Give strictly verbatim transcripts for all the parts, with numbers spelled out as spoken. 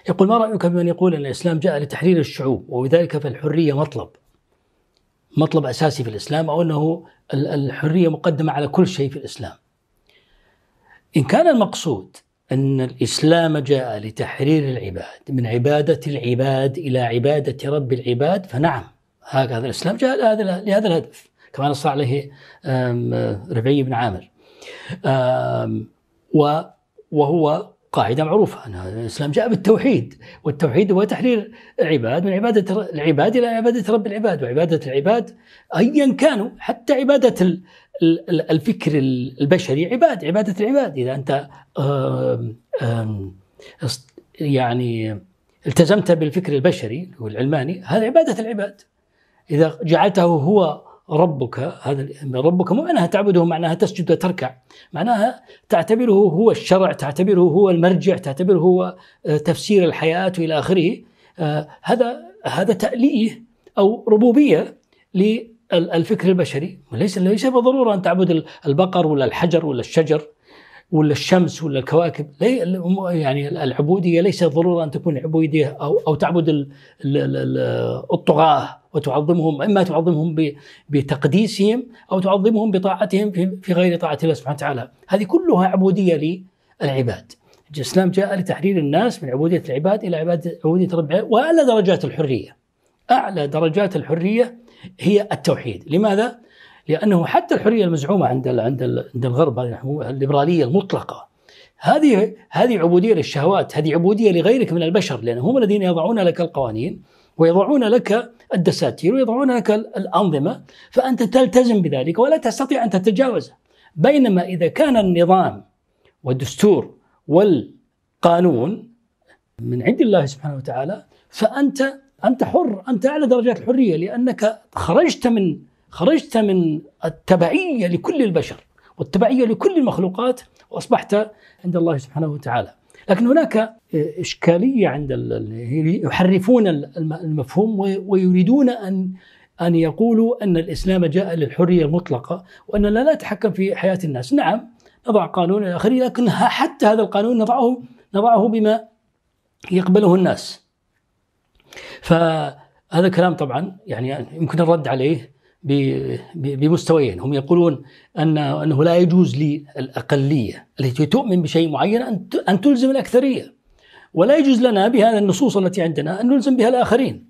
يقول: ما رأيك بمن يقول أن الإسلام جاء لتحرير الشعوب وبذلك فالحرية مطلب مطلب أساسي في الإسلام، أو أنه الحرية مقدمة على كل شيء في الإسلام؟ إن كان المقصود أن الإسلام جاء لتحرير العباد من عبادة العباد إلى عبادة رب العباد، فنعم، هذا الإسلام جاء لهذا الهدف، كما نص عليه ربيع بن عامر، وهو قاعدة معروفة أن الإسلام جاء بالتوحيد، والتوحيد هو تحرير العباد من عبادة العباد إلى عبادة رب العباد. وعبادة العباد أيا كانوا، حتى عبادة الفكر البشري عباد عبادة العباد. إذا أنت آم آم يعني التزمت بالفكر البشري والعلماني، هذا عبادة العباد. إذا جعلته هو ربك، هذا ربك مو معناها تعبده، معناها تسجد وتركع، معناها تعتبره هو الشرع، تعتبره هو المرجع، تعتبره هو تفسير الحياة إلى آخره. هذا هذا تأليه أو ربوبية للفكر البشري. وليس ليس بالضرورة أن تعبد البقر ولا الحجر ولا الشجر ولا الشمس ولا الكواكب. يعني العبودية ليس ضرورة أن تكون عبودية أو أو تعبد الطغاة وتعظمهم، إما تعظمهم بتقديسهم أو تعظمهم بطاعتهم في غير طاعة الله سبحانه وتعالى. هذه كلها عبودية للعباد. الإسلام جاء لتحرير الناس من عبودية العباد إلى عبودية رب العباد. وأعلى درجات الحرية، أعلى درجات الحرية هي التوحيد. لماذا؟ لأنه حتى الحرية المزعومة عند عند عند الغرب، الليبرالية المطلقة، هذه هذه عبودية للشهوات، هذه عبودية لغيرك من البشر، لأنهم هم الذين يضعون لك القوانين ويضعون لك الدساتير ويضعون لك الأنظمة، فأنت تلتزم بذلك ولا تستطيع أن تتجاوزه. بينما إذا كان النظام والدستور والقانون من عند الله سبحانه وتعالى، فأنت أنت حر، أنت أعلى درجات الحرية، لأنك خرجت من خرجت من التبعية لكل البشر والتبعية لكل المخلوقات، وأصبحت عند الله سبحانه وتعالى. لكن هناك إشكالية عند يحرفون المفهوم ويريدون أن أن يقولوا أن الإسلام جاء للحرية المطلقة وأننا لا نتحكم في حياة الناس. نعم، نضع قانون إلى آخره، لكن حتى هذا القانون نضعه نضعه بما يقبله الناس. فهذا كلام طبعا يعني يمكن الرد عليه بمستويين. هم يقولون أن أنه لا يجوز للأقلية التي تؤمن بشيء معين أن تلزم الأكثرية، ولا يجوز لنا بهذه النصوص التي عندنا أن نلزم بها الآخرين.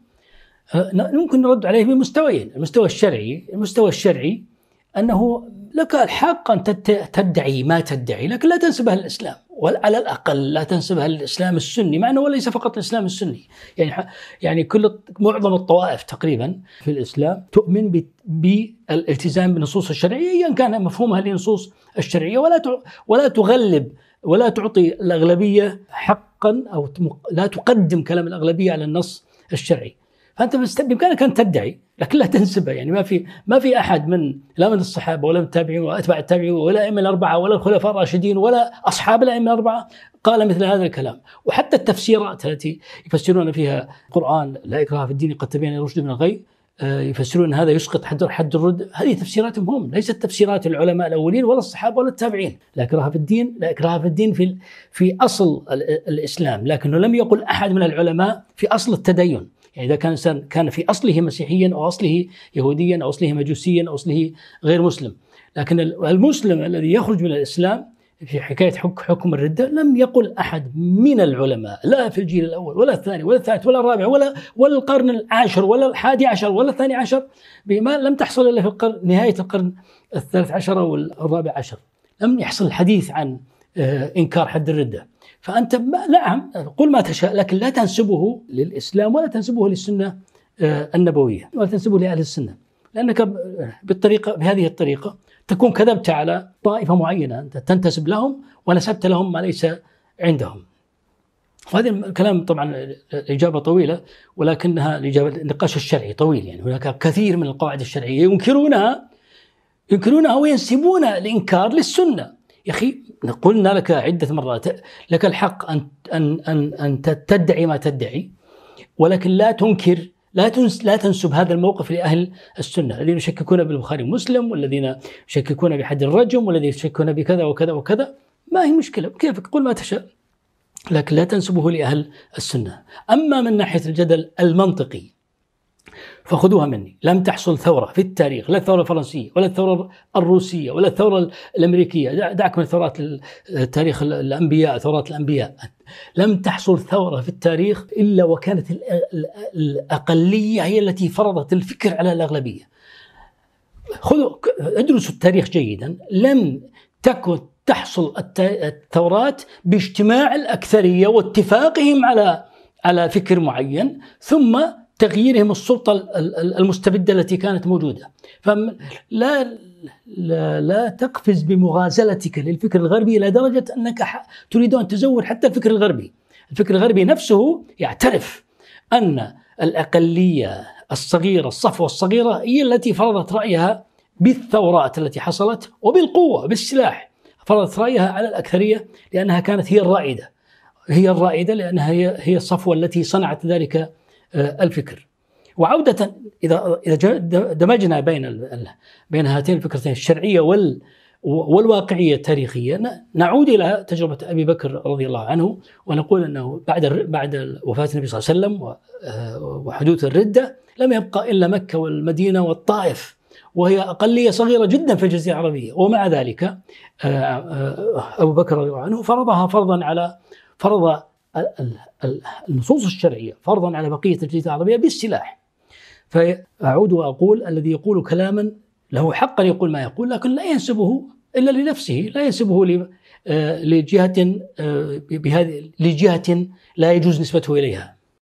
ممكن نرد عليه بمستويين. المستوى الشرعي المستوى الشرعي أنه لك الحق أن تدعي ما تدعي، لكن لا تنسبها للإسلام، وعلى الأقل لا تنسبها للإسلام السني، مع أنه وليس فقط الإسلام السني، يعني يعني كل معظم الطوائف تقريبا في الإسلام تؤمن بالالتزام بالنصوص الشرعية أيا كان مفهومها للنصوص الشرعية، ولا ولا تغلب ولا تعطي الأغلبية حقا، أو لا تقدم كلام الأغلبية على النص الشرعي. فأنت بإمكانك أن تدعي لكن لا تنسبه. يعني ما في ما في أحد من لا من الصحابة ولا من التابعين ولا أتباع التابعين ولا الأئمة الأربعة ولا الخلفاء الراشدين ولا أصحاب الأئمة الأربعة قال مثل هذا الكلام. وحتى التفسيرات التي يفسرون فيها القرآن لا إكراه في الدين قد تبين الرشد من الغي، يفسرون هذا يسقط حد حد الرد، هذه تفسيراتهم هم، ليست تفسيرات العلماء الأولين ولا الصحابة ولا التابعين. لا إكراه في الدين، لا إكراه في الدين في في أصل الإسلام، لكنه لم يقل أحد من العلماء في أصل التدين. يعني إذا كان إنسان كان في أصله مسيحيا أو أصله يهوديا أو أصله مجوسيا أو أصله غير مسلم، لكن المسلم الذي يخرج من الإسلام في حكاية حكم الردة لم يقل أحد من العلماء، لا في الجيل الأول ولا الثاني ولا الثالث ولا الرابع ولا ولا القرن العاشر ولا الحادي عشر ولا الثاني عشر، بما لم تحصل إلا في القرن نهاية القرن الثالث عشر والرابع عشر، لم يحصل الحديث عن إنكار حد الردة. فأنت نعم قل ما تشاء، لكن لا تنسبه للإسلام ولا تنسبه للسنة النبوية ولا تنسبه لأهل السنة، لأنك بالطريقة بهذه الطريقة تكون كذبت على طائفة معينة أنت تنتسب لهم ونسبت لهم ما ليس عندهم. وهذا الكلام طبعا الإجابة طويلة، ولكنها الإجابة النقاش الشرعي طويل. يعني هناك كثير من القواعد الشرعية ينكرونها ينكرونها وينسبون الإنكار للسنة. يا أخي قلنا لك عدة مرات لك الحق أن أن أن أن تدعي ما تدعي، ولكن لا تنكر لا تنس لا تنسب هذا الموقف لأهل السنة الذين يشككون بالبخاري ومسلم، والذين يشككون بحد الرجم، والذين يشككون بكذا وكذا وكذا. ما هي مشكلة، كيف قل ما تشاء. لكن لا تنسبه لأهل السنة. أما من ناحية الجدل المنطقي فخذوها مني، لم تحصل ثورة في التاريخ، لا الثورة الفرنسية ولا الثورة الروسية ولا الثورة الأمريكية، دعك من ثورات تاريخ الأنبياء، ثورات الأنبياء، لم تحصل ثورة في التاريخ إلا وكانت الأقلية هي التي فرضت الفكر على الأغلبية. خذوا ادرسوا التاريخ جيدا، لم تكن تحصل الثورات باجتماع الأكثرية واتفاقهم على على فكر معين ثم تغييرهم السلطة المستبدة التي كانت موجودة. فلا لا, لا تقفز بمغازلتك للفكر الغربي إلى درجة أنك تريد أن تزور حتى الفكر الغربي. الفكر الغربي نفسه يعترف أن الأقلية الصغيرة، الصفوة الصغيرة، هي التي فرضت رأيها بالثورات التي حصلت وبالقوة بالسلاح، فرضت رأيها على الأكثرية لأنها كانت هي الرائدة، هي الرائدة لأنها هي هي الصفوة التي صنعت ذلك الفكر. وعودة إذا إذا دمجنا بين بين هاتين الفكرتين الشرعية وال والواقعية التاريخية، نعود إلى تجربة أبي بكر رضي الله عنه ونقول أنه بعد بعد وفاة النبي صلى الله عليه وسلم وحدوث الردة لم يبقى إلا مكة والمدينة والطائف، وهي أقلية صغيرة جدا في الجزيرة العربية، ومع ذلك أبو بكر رضي الله عنه فرضها فرضا على فرض النصوص الشرعية فرضا على بقية الجزيرة العربية بالسلاح. فأعود وأقول الذي يقول كلاما له حقا يقول ما يقول، لكن لا ينسبه إلا لنفسه، لا ينسبه لجهة بهذه لجهة لا يجوز نسبته إليها.